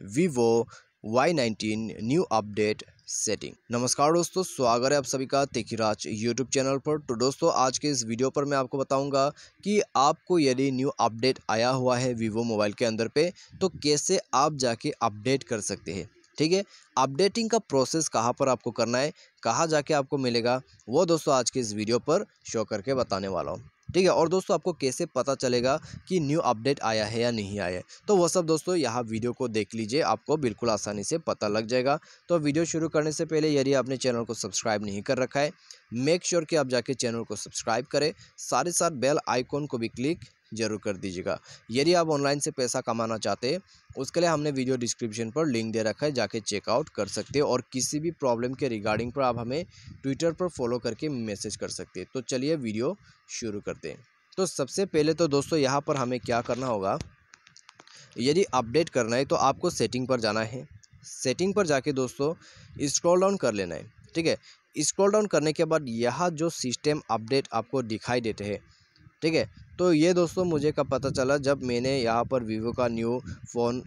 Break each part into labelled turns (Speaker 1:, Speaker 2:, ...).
Speaker 1: Vivo Y19 new update setting. नमस्कार दोस्तों, स्वागत है आप सभी का तेकीराज यूट्यूब चैनल पर। तो दोस्तों, आज के इस वीडियो पर मैं आपको बताऊंगा कि आपको यदि न्यू अपडेट आया हुआ है वीवो मोबाइल के अंदर पे, तो कैसे आप जाके अपडेट कर सकते हैं। ठीक है, अपडेटिंग का प्रोसेस कहाँ पर आपको करना है, कहाँ जाके आपको मिलेगा, वो दोस्तों आज के इस वीडियो पर शो करके बताने वाला हूँ। ठीक है, और दोस्तों आपको कैसे पता चलेगा कि न्यू अपडेट आया है या नहीं आया है, तो वो सब दोस्तों यहाँ वीडियो को देख लीजिए, आपको बिल्कुल आसानी से पता लग जाएगा। तो वीडियो शुरू करने से पहले यदि आपने चैनल को सब्सक्राइब नहीं कर रखा है, मेक श्योर कि आप जाके चैनल को सब्सक्राइब करें, साथ ही साथ बेल आइकॉन को भी क्लिक जरूर कर दीजिएगा। यदि आप ऑनलाइन से पैसा कमाना चाहते हैं, उसके लिए हमने वीडियो डिस्क्रिप्शन पर लिंक दे रखा है, जाके चेकआउट कर सकते हैं। और किसी भी प्रॉब्लम के रिगार्डिंग पर आप हमें ट्विटर पर फॉलो करके मैसेज कर सकते हैं। तो चलिए वीडियो शुरू करते हैं। तो सबसे पहले तो दोस्तों यहाँ पर हमें क्या करना होगा, यदि अपडेट करना है तो आपको सेटिंग पर जाना है। सेटिंग पर जाके दोस्तों स्क्रॉल डाउन कर लेना है। ठीक है, स्क्रॉल डाउन करने के बाद यहाँ जो सिस्टम अपडेट आपको दिखाई देते हैं, ठीक है, तो ये दोस्तों मुझे कब पता चला, जब मैंने यहाँ पर वीवो का न्यू फ़ोन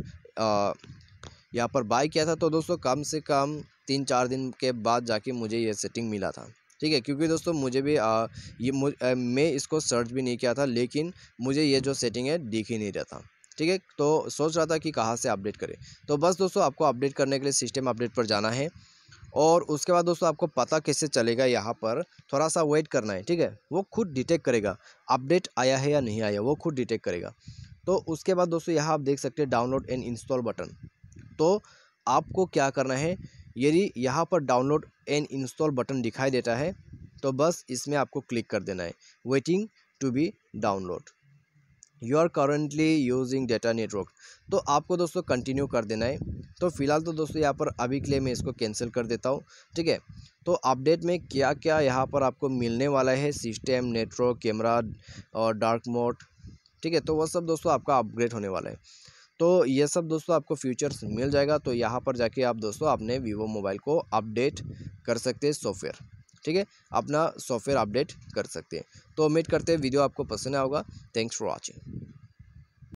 Speaker 1: यहाँ पर बाय किया था। तो दोस्तों कम से कम 3-4 दिन के बाद जाके मुझे ये सेटिंग मिला था। ठीक है, क्योंकि दोस्तों मुझे भी मैं इसको सर्च भी नहीं किया था, लेकिन मुझे ये जो सेटिंग है दिख ही नहीं रहा था। ठीक है, तो सोच रहा था कि कहाँ से अपडेट करें। तो बस दोस्तों आपको अपडेट करने के लिए सिस्टम अपडेट पर जाना है, और उसके बाद दोस्तों आपको पता कैसे चलेगा, यहाँ पर थोड़ा सा वेट करना है। ठीक है, वो खुद डिटेक्ट करेगा अपडेट आया है या नहीं आया, वो खुद डिटेक्ट करेगा। तो उसके बाद दोस्तों यहाँ आप देख सकते हैं डाउनलोड एंड इंस्टॉल बटन। तो आपको क्या करना है, यदि यहाँ पर डाउनलोड एंड इंस्टॉल बटन दिखाई देता है, तो बस इसमें आपको क्लिक कर देना है। Waiting to be download, you are currently using data network, तो आपको दोस्तों कंटिन्यू कर देना है। तो फिलहाल तो दोस्तों यहाँ पर अभी के लिए मैं इसको कैंसिल कर देता हूँ। ठीक है, तो अपडेट में क्या क्या यहाँ पर आपको मिलने वाला है, सिस्टम, नेटवर्क, कैमरा और डार्क मोड। ठीक है, तो वह सब दोस्तों आपका अपग्रेड होने वाला है। तो ये सब दोस्तों आपको फीचर्स मिल जाएगा। तो यहाँ पर जाके आप दोस्तों अपने वीवो मोबाइल को अपडेट कर सकते हैं सॉफ्टवेयर। ठीक है, अपना सॉफ्टवेयर अपडेट कर सकते हैं। तो उम्मीद करते हैं वीडियो आपको पसंद आया होगा। Thanks for watching.